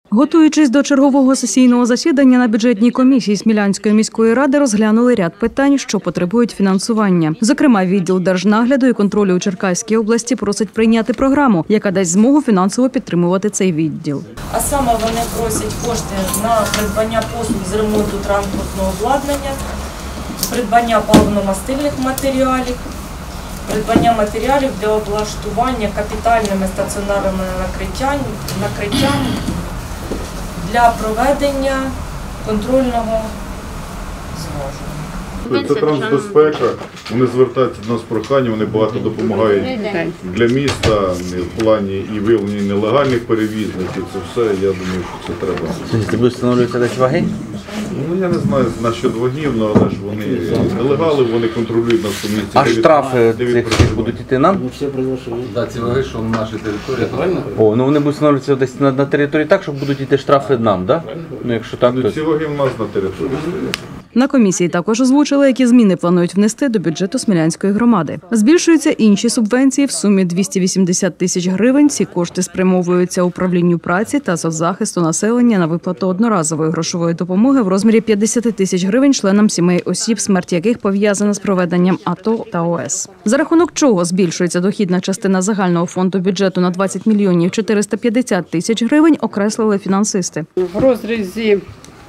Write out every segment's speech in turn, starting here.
Готуючись до чергового сесійного засідання на бюджетній комісії Смілянської міської ради розглянули ряд питань, що потребують фінансування. Зокрема, відділ держнагляду і контролю у Черкаській області просить прийняти програму, яка дасть змогу фінансово підтримувати цей відділ. А саме вони просять кошти на придбання послуг з ремонту транспортного обладнання, придбання паливно-мастильних матеріалів, придбання матеріалів для облаштування капітальними стаціонарними накриттями для проведення контрольного зважування. Це трансбезпека, вони звертаються до нас з проханням, вони багато допомагають для міста в плані і виявлення нелегальних перевізників. Це все, я думаю, що це треба. Ти будеш встановлювати десь ваги? Ну, я не знаю насчет вагів, але ж вони нелегали, вони контролюють нас у місті. А штрафи цих будуть йти нам? Так, ці ваги, що на нашій території, правильно? О, ну вони будуть встановлюватися десь на території так, щоб будуть йти штрафи нам, так? Ну, якщо так, то... Ці ваги в нас на території стоять. На комісії також озвучили, які зміни планують внести до бюджету Смілянської громади. Збільшуються інші субвенції в сумі 280 тисяч гривень. Ці кошти спрямовуються управлінню праці та соцзахисту населення на виплату одноразової грошової допомоги в розмірі 50 тисяч гривень членам сімей осіб, смерть яких пов'язана з проведенням АТО та ОС. За рахунок чого збільшується дохідна частина загального фонду бюджету на 20 мільйонів 450 тисяч гривень, окреслили фінансисти. В розрізі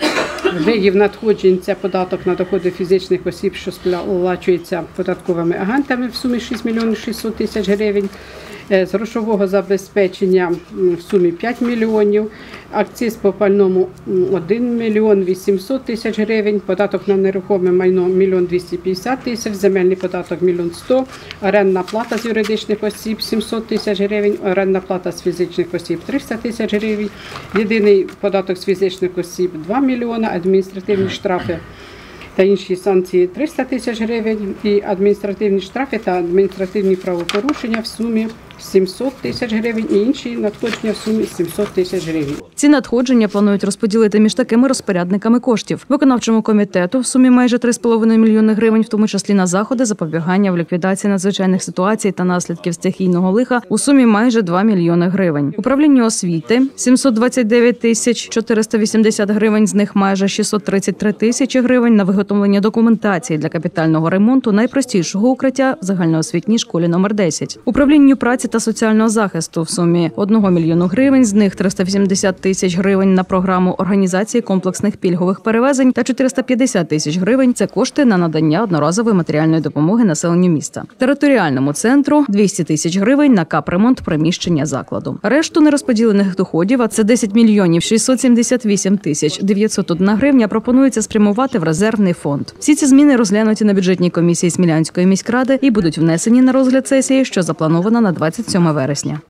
видів надходжень – це податок на доходи фізичних осіб, що сплачується податковими агентами в сумі 6 мільйонів 600 тисяч гривень, з грошового забезпечення в сумі 5 мільйонів, акциз по пальному 1 мільйон 800 тисяч гривень, податок на нерухоме майно 1 мільйон 250 тисяч, земельний податок 1 мільйон 100, орендна плата з юридичних осіб 700 тисяч гривень, орендна плата з фізичних осіб 300 тисяч гривень, єдиний податок з фізичних осіб 2 мільйони, адміністративні штрафи та інші санкції 300 тисяч гривень і адміністративні штрафи та адміністративні правопорушення в сумі 700 тисяч гривень і інші надходження в сумі 700 тисяч гривень. Ці надходження планують розподілити між такими розпорядниками коштів. Виконавчому комітету в сумі майже 3,5 мільйони гривень, в тому числі на заходи запобігання в ліквідації надзвичайних ситуацій та наслідків стихійного лиха у сумі майже 2 мільйони гривень. Управлінню освіти – 729 тисяч 480 гривень, з них майже 633 тисячі гривень на виготовлення документації для капітального ремонту найпростішого укриття в загальноосвітній школі номер 10. Управлінню праці та соціального захисту в сумі 1 мільйону гривень, з них 380 тисяч гривень на програму організації комплексних пільгових перевезень та 450 тисяч гривень – це кошти на надання одноразової матеріальної допомоги населенню міста. Територіальному центру – 200 тисяч гривень на капремонт приміщення закладу. Решту нерозподілених доходів, а це 10 мільйонів 678 тисяч 901 гривня, пропонується спрямувати в резервний фонд. Всі ці зміни розглянуті на бюджетній комісії Смілянської міськради і будуть внесені на розгляд сесії, що запланована на 27 вересня.